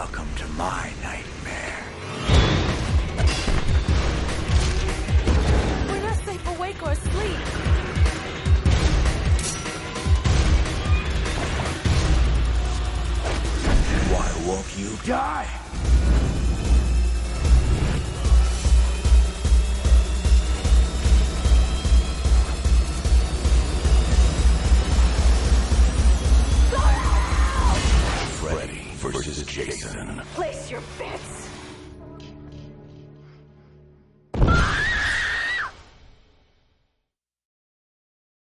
Welcome to my nightmare. We're not safe awake or asleep. Why won't you die? Freddy versus Jason. Place your bets.